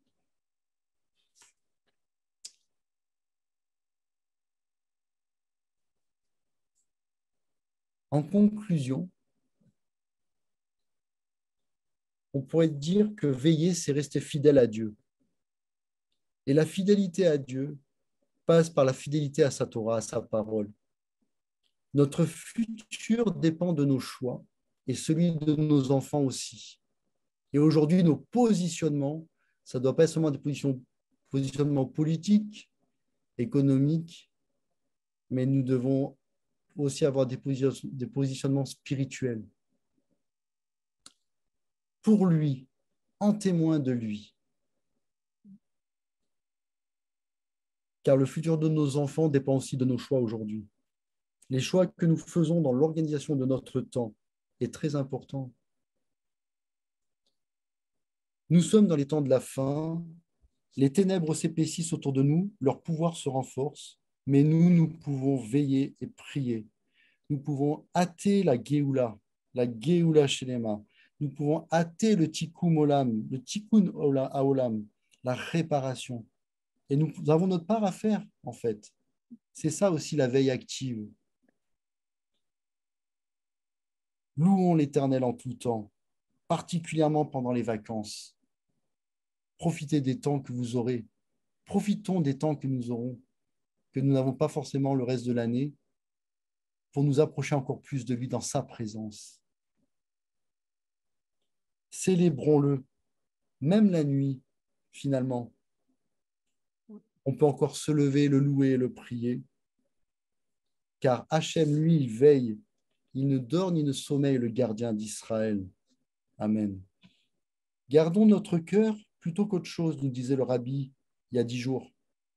En conclusion, on pourrait dire que veiller, c'est rester fidèle à Dieu. Et la fidélité à Dieu passe par la fidélité à sa Torah, à sa parole. Notre futur dépend de nos choix et celui de nos enfants aussi. Et aujourd'hui, nos positionnements, ça ne doit pas être seulement des positionnements politiques, économiques, mais nous devons aussi avoir des positionnements spirituels. Pour lui, en témoin de lui. Car le futur de nos enfants dépend aussi de nos choix aujourd'hui. Les choix que nous faisons dans l'organisation de notre temps est très important. Nous sommes dans les temps de la fin, les ténèbres s'épaississent autour de nous, leur pouvoir se renforce, mais nous pouvons veiller et prier. Nous pouvons hâter la Géoula Shelema. Nous pouvons hâter le Tikkun Olam, le Tikkun Haolam, la réparation. Et nous avons notre part à faire, en fait. C'est ça aussi la veille active. Louons l'Éternel en tout temps. particulièrement pendant les vacances. Profitez des temps que vous aurez. Profitons des temps que nous aurons, que nous n'avons pas forcément le reste de l'année, pour nous approcher encore plus de lui dans sa présence. Célébrons-le, même la nuit, finalement. On peut encore se lever, le louer et le prier, car Hachem, lui, il veille, il ne dort ni ne sommeille, le gardien d'Israël. Amen. Gardons notre cœur plutôt qu'autre chose, nous disait le rabbi il y a 10 jours.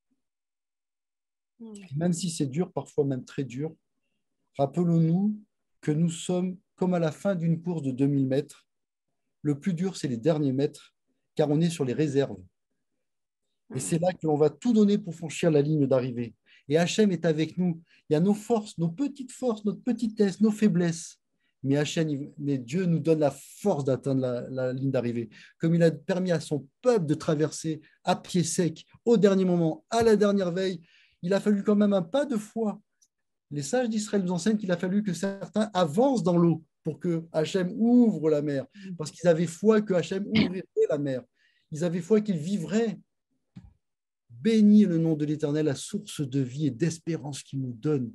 Même si c'est dur, parfois même très dur, rappelons-nous que nous sommes comme à la fin d'une course de 2000 mètres. Le plus dur, c'est les derniers mètres, car on est sur les réserves. Et c'est là que l'on va tout donner pour franchir la ligne d'arrivée. Et Hachem est avec nous. Il y a nos forces, notre petitesse, nos faiblesses. Mais Dieu nous donne la force d'atteindre la ligne d'arrivée. Comme il a permis à son peuple de traverser à pied sec, au dernier moment, à la dernière veille, il a fallu quand même un pas de foi. Les sages d'Israël nous enseignent qu'il a fallu que certains avancent dans l'eau pour que Hachem ouvre la mer. Parce qu'ils avaient foi que Hachem ouvrirait la mer. Ils avaient foi qu'il vivrait. Bénis le nom de l'Éternel, la source de vie et d'espérance qu'il nous donne.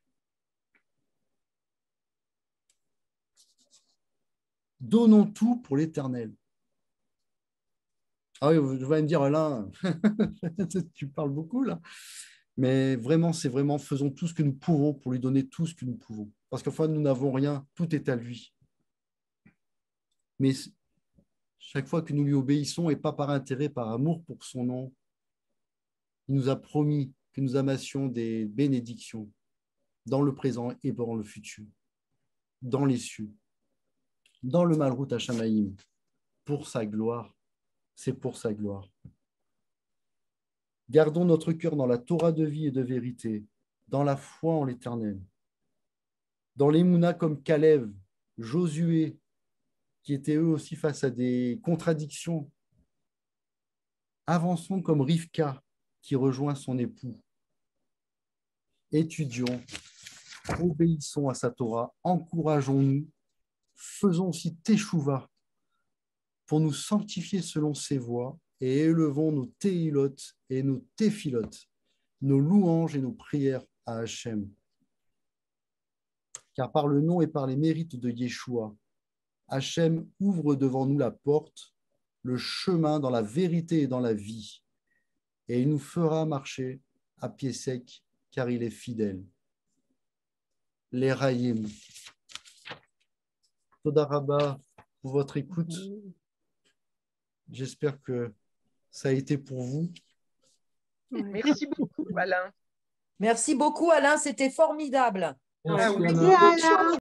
Donnons tout pour l'Éternel. Ah oui, vous allez me dire, Alain, tu parles beaucoup là. Mais vraiment, c'est vraiment, faisons tout ce que nous pouvons pour lui donner tout ce que nous pouvons. Parce qu'enfin, nous n'avons rien, tout est à lui. Mais chaque fois que nous lui obéissons, et pas par intérêt, par amour pour son nom, il nous a promis que nous amassions des bénédictions dans le présent et dans le futur, dans les cieux, dans le Malrout Hashamaïm, pour sa gloire. C'est pour sa gloire. Gardons notre cœur dans la Torah de vie et de vérité, dans la foi en l'Éternel, dans l'Emouna comme Caleb, Josué, qui étaient eux aussi face à des contradictions. Avançons comme Rivka, qui rejoint son époux. Étudions, obéissons à sa Torah, encourageons-nous, faisons aussi Teshuvah pour nous sanctifier selon ses voies et élevons nos téhilotes et nos téphilotes, nos louanges et nos prières à Hachem. Car par le nom et par les mérites de Yeshua, Hachem ouvre devant nous la porte, le chemin dans la vérité et dans la vie, et il nous fera marcher à pied sec, car il est fidèle. Les Raïm. Toda Rabba pour votre écoute. J'espère que ça a été pour vous. Merci beaucoup, Alain. Merci beaucoup, Alain. C'était formidable. Merci, Ah oui. Anna. Alain.